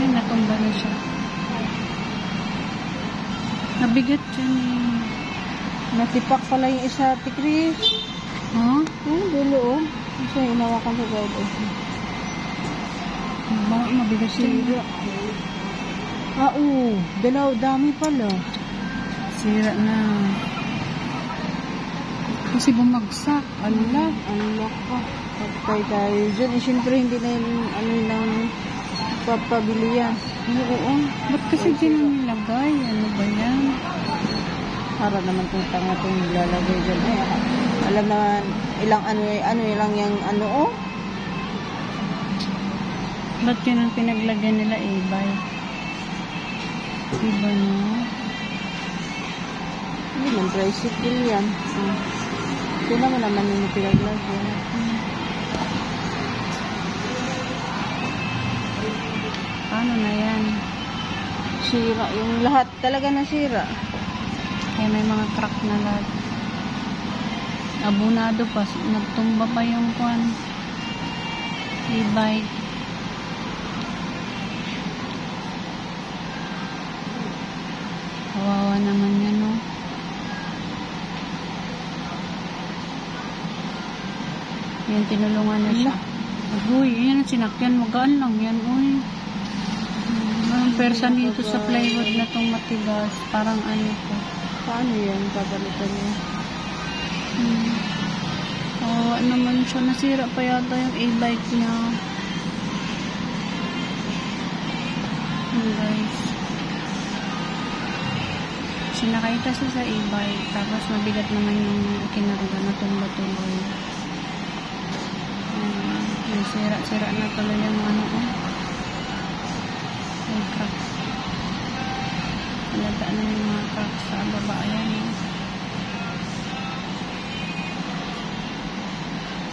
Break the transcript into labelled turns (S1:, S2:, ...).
S1: natumba na siya. Nabigat dyan eh.
S2: Natipak pala yung isa, Ate Chris.
S1: Ha?
S2: Dulo, oh. Isa, hinawakan sa guide.
S1: Mabigat siya.
S2: Dalaw, dami pala.
S1: Sira na. Kasi bumagsak. Allah.
S2: Allah ka. Pagkay tayo dyan. Eh, syempre, hindi na yung ano lang papabili yan.
S1: Oo. Ba't kasi dyan ang nilagay? Ano ba yan?
S2: Para naman kung tanga itong nilalagay dyan. Eh, alam naman, ilang ilang yung oh.
S1: Ba't yun ang pinaglagyan nila e-bike? Diba no?
S2: Hindi man, tricycle yan. Ito naman yung pinaglagyan.
S1: Paano na yan?
S2: Sira. Yung lahat talaga nasira.
S1: Kaya may mga crack na lahat. Abunado pa. Nagtumba pa yung kwan. E-bike. Kawawa naman yan, no? Yan, tinulungan na siya. Uy, yan ang sinakyan. Magaan lang yan, uy. Ang persa dito sa plywood na tong matigas. Parang ano to.
S2: Paano yan? Papalitan niya.
S1: Kawawa naman siya. Nasira pa yata yung e-bike niya. Guys. Sinakay kasi sa e-bike. Tapos mabigat naman yung kinarga na tumba-tuloy. Sira na tuloy yung ano ko. Ay, crack. Halata na yung mga crack sa baba. Ayan.